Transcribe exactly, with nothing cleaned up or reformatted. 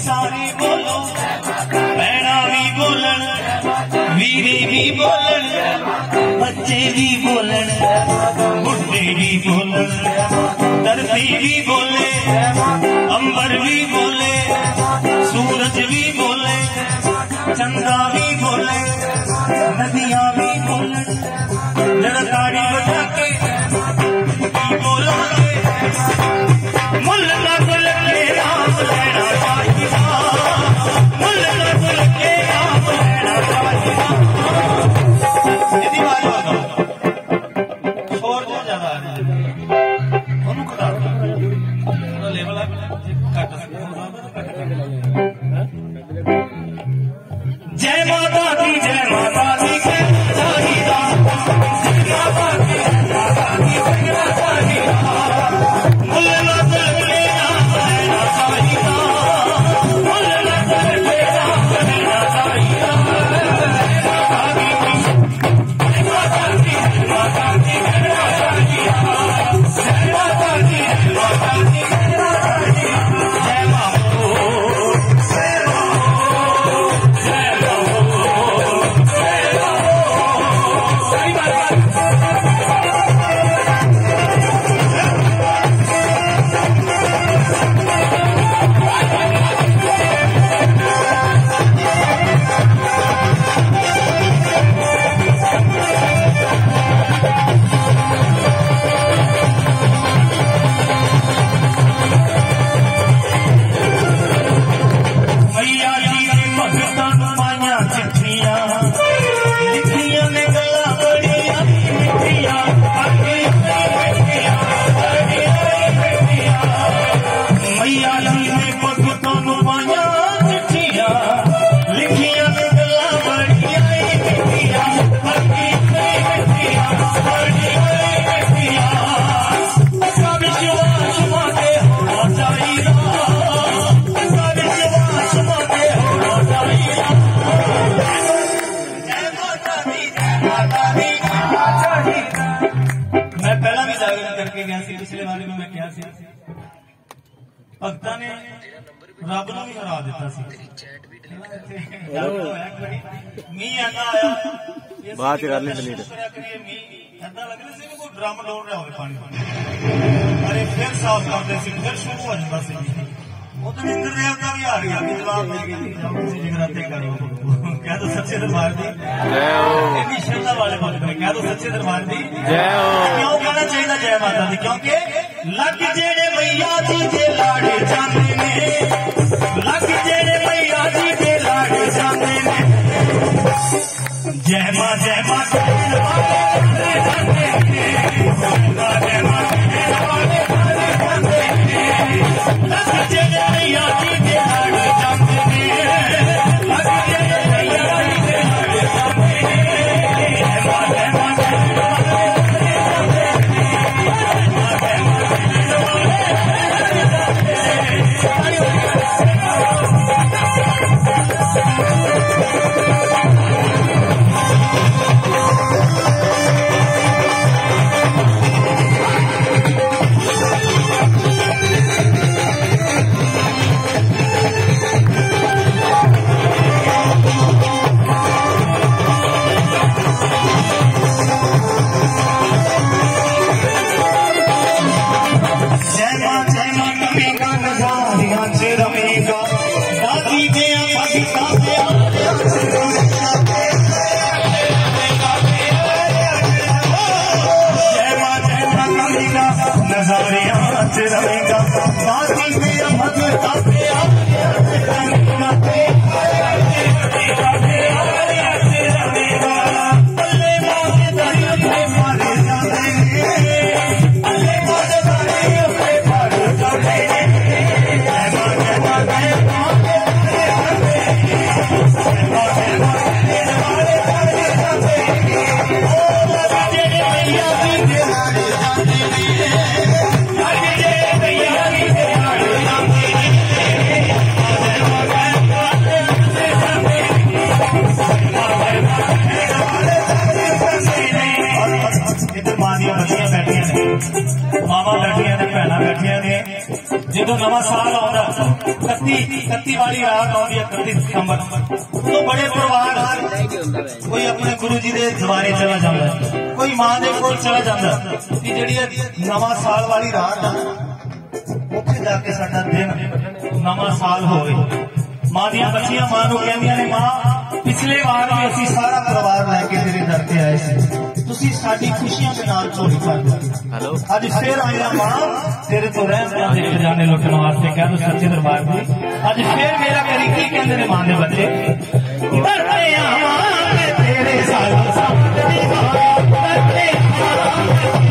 सारे बोलो, भैना भी बोलन, वीरे भी बोलन, बच्चे भी बोलन, बुढ़े भी बोलन, धरती भी बोले, अंबर भी बोले, सूरज भी बोले, चंदा भी बोले, नदियां भी बोले, लड़काड़ी बजा के बोला मुल्ला गुल के नाम लेना चाहिए, मुल्ला गुल के नाम लेना चाहिए। यदि बात होगा शोर जो ज्यादा आ रहा है उनको कटा दो लेवल आप कट जय माता दी जय माता दी जय चाहिदा, जय माता दी जय माता दी जय चाहिदा, मुल्ला गुल के नाम लेना चाहिदा, मुल्ला गुल के नाम लेना चाहिदा। जय माता दी जय माता दी जय चाहिदा, जय माता दी जय माता दी जय चाहिदा, जय माता जय पिछले बारे में मैं क्या सी भगता ने रब नूं भी हरा दिता सी मी आना आया बात करनी डिलीट मी ऐसा लग रहा सी कोई ड्रम डोल रहा हो पानी अरे फिर साफ करते सी फिर शुरू हो जाता सी वो तो इंद्र देवता भी आ गया जवाब दे के जगराते करो क्या तो सच्चे दरबार दी जय हो इतनी श्रद्धा वाले बात करें क्या तो सच्चे दरबार दी जय हो क्यों कहना चाहिए जय माता दी क्योंकि लग जेड़े मैया जी के लाड़े जाने ने लग जेड़े मैया जी के लाड़े जाने ने जय मां जय मां जय मां लग जेड़े मैया जी के लाड़े जाने ने लग जेड़े मैया जी के लाड़े जाने ने जय मां जय मां रहेगा बाकी मेरा मधुर जो नवा साल आता कत्ती कत्ती वाली रात आती है कत्ती सितंबर तो बड़े परिवार कोई अपने गुरु जी के दरबारे चला जाता है कोई मां के कोल चला जाता कि जी नवा साल वाली रात उत्थे जाके साडा दिन नवा साल होवे मां दी बच्चियां मां नूं कहंदियां ने मां पिछले बार भी असीं सारा परिवार लैके तेरे दर ते आए सी तुसीं साडी खुशियां दे नाल झोली भर दित्ती अज फिर आया मां तेरे तो रहमतां दे खजाने लुटण वास्ते कह दो सच्चे दरबार दी अज फिर मेरा करी की कहंदे ने मां दे बच्चे करते आवांगे तेरे साल साल दी करते आवांगे